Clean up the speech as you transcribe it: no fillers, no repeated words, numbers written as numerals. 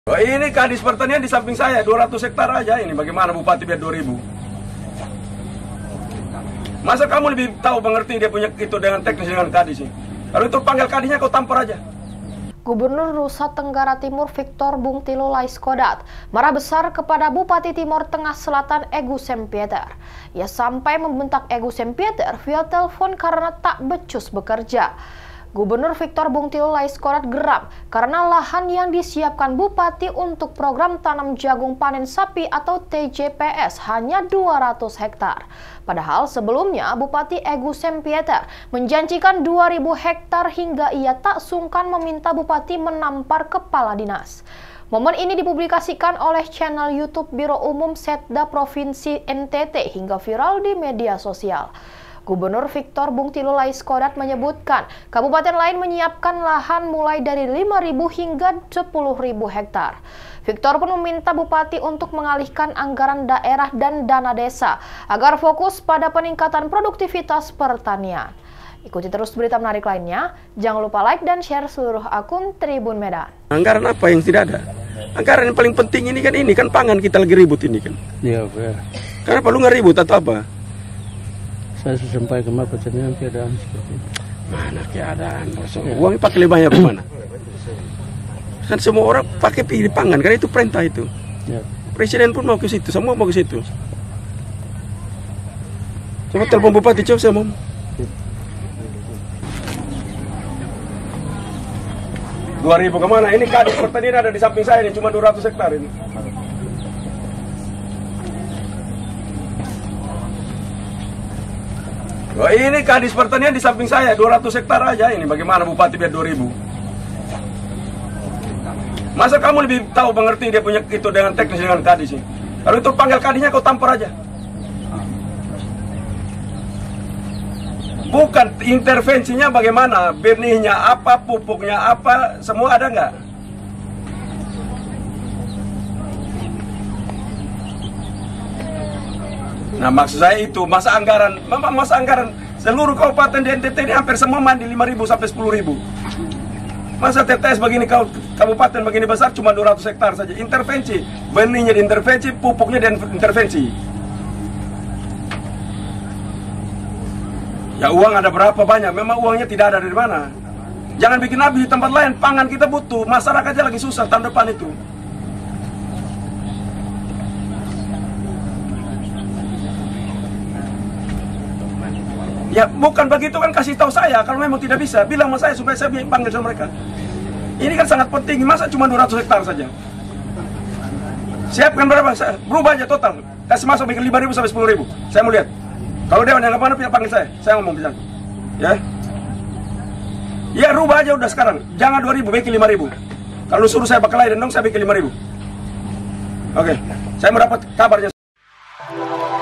Oh, ini Kadis Pertanian di samping saya, 200 hektar aja ini. Bagaimana Bupati biar 2000? Masa kamu lebih tahu mengerti dia punya itu dengan teknis dengan Kadis ini? Kalau itu panggil Kadisnya kau tampar aja. Gubernur Nusa Tenggara Timur Victor Bung Tilu Laiskodat marah besar kepada Bupati Timur Tengah Selatan Egu Sempieter. Ia sampai membentak Egu Sempieter via telepon karena tak becus bekerja. Gubernur Victor Bung Tilu Laiskodat geram karena lahan yang disiapkan Bupati untuk program tanam jagung panen sapi atau TJPS hanya 200 hektar. Padahal sebelumnya Bupati Egu Sempieter menjanjikan 2000 hektar hingga ia tak sungkan meminta Bupati menampar kepala dinas. Momen ini dipublikasikan oleh channel YouTube Biro Umum Setda Provinsi NTT hingga viral di media sosial. Gubernur Victor Bung Tilu Laiskodat menyebutkan kabupaten lain menyiapkan lahan mulai dari 5.000 hingga 10.000 hektar. Victor pun meminta Bupati untuk mengalihkan anggaran daerah dan dana desa agar fokus pada peningkatan produktivitas pertanian. Ikuti terus berita menarik lainnya. Jangan lupa like dan share seluruh akun Tribun Medan. Anggaran apa yang tidak ada? Anggaran yang paling penting ini kan pangan kita lagi ribut ini kan. Iya, Kenapa lu nggak ribut atau apa? Saya sampai ke pertanian keadaan seperti itu. Mana keadaan? Uangnya pakai lebih banyak kemana? Kan semua orang pakai pilih pangan, karena itu perintah itu. Ya. Presiden pun mau ke situ, semua mau ke situ. Coba telepon Bupati, coba saya mau. Rp2.000 kemana? Ini Kadis Pertanian ada di samping saya ini, cuma 200 hektar ini. Oh, ini Kadis Pertanian di samping saya, 200 hektar aja ini. Bagaimana Bupati biar 2000? Masa kamu lebih tahu mengerti dia punya itu dengan teknis dengan Kadis ini? Kalau itu panggil Kadisnya kau tampar aja. Bukan intervensinya bagaimana, benihnya apa, pupuknya apa, semua ada nggak? Nah, maksud saya itu masa anggaran seluruh kabupaten di NTT ini hampir semua mandi 5.000 sampai 10.000. Masa TTS begini kabupaten begini besar cuma 200 hektar saja. Intervensi, benihnya diintervensi, pupuknya diintervensi. Ya uang ada berapa banyak? Memang uangnya tidak ada dari mana. Jangan bikin habis di tempat lain. Pangan kita butuh, masyarakatnya lagi susah tahun depan itu. Ya bukan begitu kan, kasih tahu saya kalau memang tidak bisa, bilang sama saya supaya saya panggil sama mereka. Ini kan sangat penting, masa cuma 200 hektar saja. Siapkan berapa, berubah aja total. Kasih masuk bikin 5.000 sampai 10.000. Saya mau lihat. Kalau Dewan yang mana panggil saya ngomong bisa. Ya. Ya rubah aja udah sekarang. Jangan 2.000, bikin 5.000. Kalau suruh saya bakal lain dong, saya bikin 5.000. Oke. Saya mau dapat kabarnya.